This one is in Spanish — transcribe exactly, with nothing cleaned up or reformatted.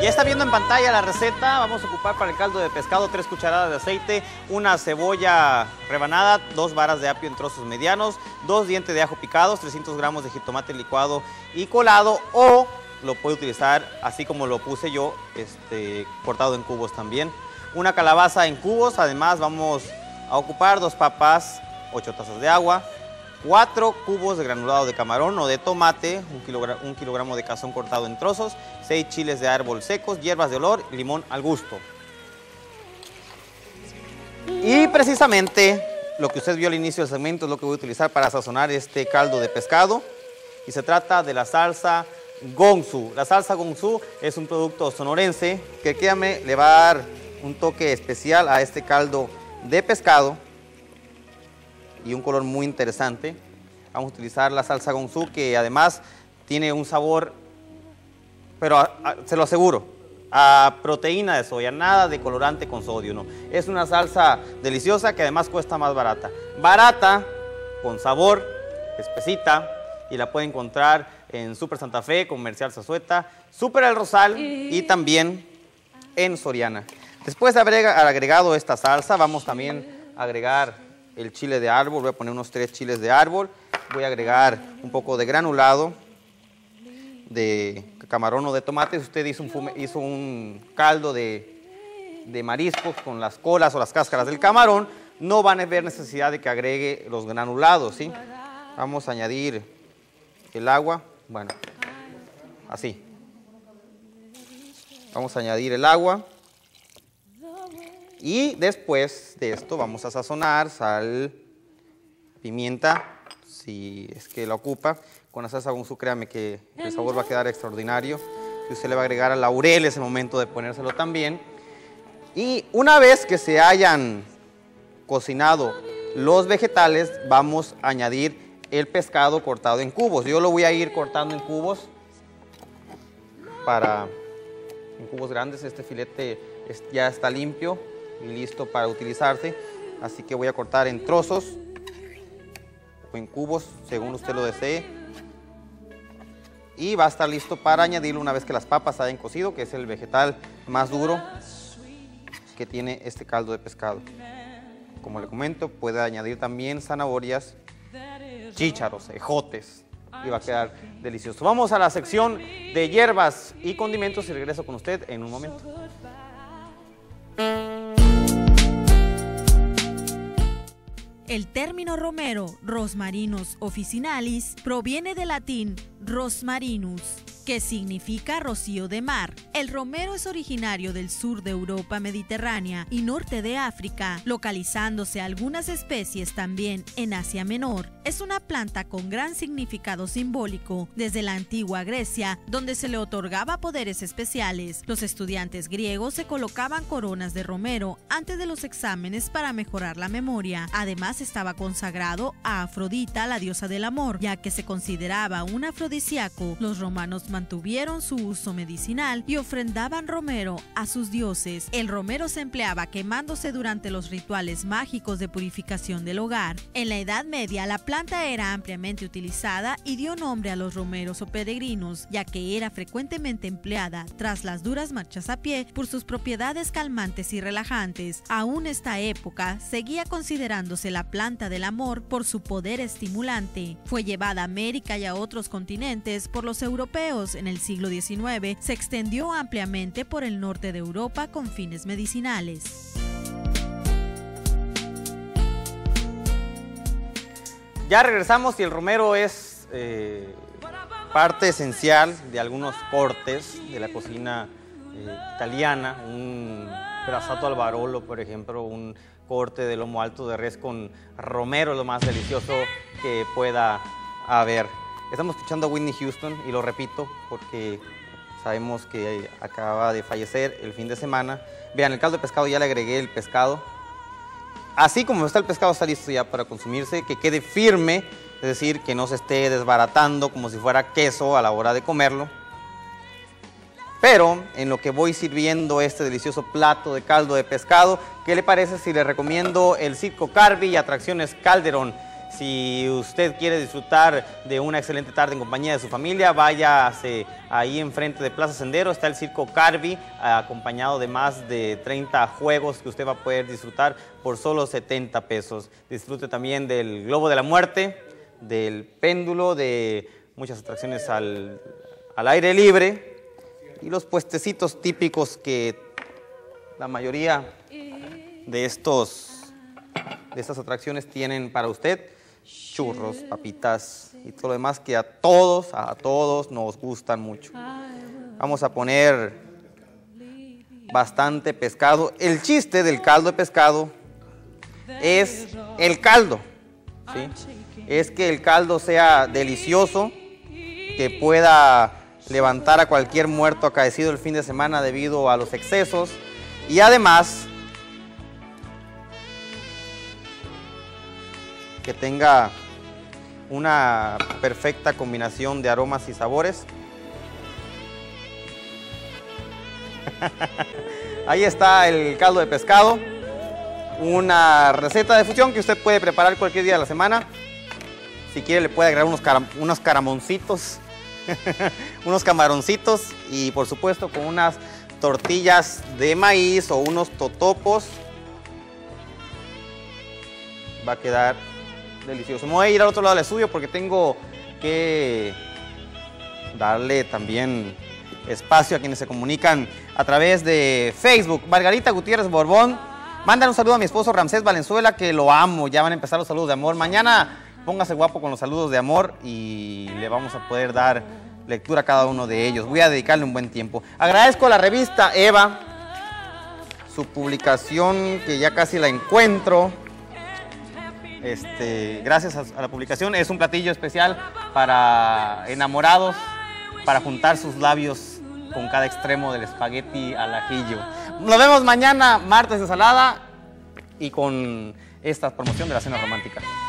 Ya está viendo en pantalla la receta. Vamos a ocupar para el caldo de pescado tres cucharadas de aceite, una cebolla rebanada, dos varas de apio en trozos medianos, dos dientes de ajo picados, trescientos gramos de jitomate licuado y colado, o lo puede utilizar así como lo puse yo, este, cortado en cubos también. Una calabaza en cubos. Además vamos a ocupar dos papas, ocho tazas de agua, cuatro cubos de granulado de camarón o de tomate, un, kilogra un kilogramo de cazón cortado en trozos, seis chiles de árbol secos, hierbas de olor, limón al gusto. Y precisamente lo que usted vio al inicio del segmento es lo que voy a utilizar para sazonar este caldo de pescado. Y se trata de la salsa Gonsu. La salsa Gonsu es un producto sonorense que, créame, le va a dar un toque especial a este caldo de pescado y un color muy interesante. Vamos a utilizar la salsa Gonsu, que además tiene un sabor, pero a, a, se lo aseguro, a proteína de soya, nada de colorante con sodio, no. Es una salsa deliciosa que además cuesta más barata. Barata, con sabor, espesita, y la puede encontrar en Super Santa Fe, Comercial Zazueta, Super El Rosal y también en Soriana. Después de haber agregado esta salsa, vamos también a agregar el chile de árbol. Voy a poner unos tres chiles de árbol. Voy a agregar un poco de granulado de camarón o de tomate. Si usted hizo un, fume, hizo un caldo de, de mariscos con las colas o las cáscaras del camarón, no van a haber necesidad de que agregue los granulados, ¿sí? Vamos a añadir el agua. Bueno, así. Vamos a añadir el agua. Y después de esto vamos a sazonar sal, pimienta, si es que la ocupa. Con la salsa Gonsu, créame que el sabor va a quedar extraordinario. Y usted le va a agregar al laurel, es el momento de ponérselo también. Y una vez que se hayan cocinado los vegetales, vamos a añadir el pescado cortado en cubos. Yo lo voy a ir cortando en cubos, para, en cubos grandes. Este filete es, ya está limpio y listo para utilizarse, así que voy a cortar en trozos o en cubos según usted lo desee, y va a estar listo para añadirlo una vez que las papas hayan cocido, que es el vegetal más duro que tiene este caldo de pescado. Como le comento, puede añadir también zanahorias, chícharos, ejotes, y va a quedar delicioso. Vamos a la sección de hierbas y condimentos y regreso con usted en un momento. El término romero, rosmarinus officinalis, proviene del latín rosmarinus, que significa rocío de mar. El romero es originario del sur de Europa mediterránea y norte de África, localizándose algunas especies también en Asia Menor. Es una planta con gran significado simbólico desde la antigua Grecia, donde se le otorgaba poderes especiales. Los estudiantes griegos se colocaban coronas de romero antes de los exámenes para mejorar la memoria. Además, estaba consagrado a Afrodita, la diosa del amor, ya que se consideraba un afrodisíaco. Los romanos mantuvieron su uso medicinal y ofrendaban romero a sus dioses. El romero se empleaba quemándose durante los rituales mágicos de purificación del hogar. En la Edad Media, la planta era ampliamente utilizada y dio nombre a los romeros o peregrinos, ya que era frecuentemente empleada tras las duras marchas a pie por sus propiedades calmantes y relajantes. Aún esta época seguía considerándose la planta del amor por su poder estimulante. Fue llevada a América y a otros continentes por los europeos. En el siglo diecinueve se extendió ampliamente por el norte de Europa con fines medicinales. Ya regresamos y el romero es eh, parte esencial de algunos cortes de la cocina eh, italiana. Un brasato al barolo, por ejemplo, un corte de lomo alto de res con romero, lo más delicioso que pueda haber. Estamos escuchando a Whitney Houston y lo repito porque sabemos que acaba de fallecer el fin de semana. Vean, el caldo de pescado ya le agregué el pescado. Así como está el pescado, está listo ya para consumirse, que quede firme, es decir, que no se esté desbaratando como si fuera queso a la hora de comerlo. Pero en lo que voy sirviendo este delicioso plato de caldo de pescado, ¿qué le parece si le recomiendo el Circo Carvi y Atracciones Calderón? Si usted quiere disfrutar de una excelente tarde en compañía de su familia, váyase ahí enfrente de Plaza Sendero, está el Circo Carvi, acompañado de más de treinta juegos que usted va a poder disfrutar por solo setenta pesos. Disfrute también del Globo de la Muerte, del péndulo, de muchas atracciones al, al aire libre y los puestecitos típicos que la mayoría de, estos, de estas atracciones tienen para usted. Churros, papitas y todo lo demás que a todos, a todos nos gustan mucho. Vamos a poner bastante pescado. El chiste del caldo de pescado es el caldo, ¿sí? Es que el caldo sea delicioso, que pueda levantar a cualquier muerto acaecido el fin de semana debido a los excesos y además que tenga una perfecta combinación de aromas y sabores. Ahí está el caldo de pescado, una receta de fusión que usted puede preparar cualquier día de la semana. Si quiere le puede agregar unos, cara, unos caramoncitos, unos camaroncitos y por supuesto con unas tortillas de maíz o unos totopos. Va a quedar delicioso. Me voy a ir al otro lado del estudio porque tengo que darle también espacio a quienes se comunican a través de Facebook. Margarita Gutiérrez Borbón, mandan un saludo a mi esposo Ramsés Valenzuela, que lo amo. Ya van a empezar los saludos de amor. Mañana póngase guapo con los saludos de amor y le vamos a poder dar lectura a cada uno de ellos. Voy a dedicarle un buen tiempo. Agradezco a la revista Eva su publicación, que ya casi la encuentro. Este, gracias a la publicación, es un platillo especial para enamorados, para juntar sus labios con cada extremo del espagueti al ajillo. Nos vemos mañana, martes de ensalada, y con esta promoción de la cena romántica.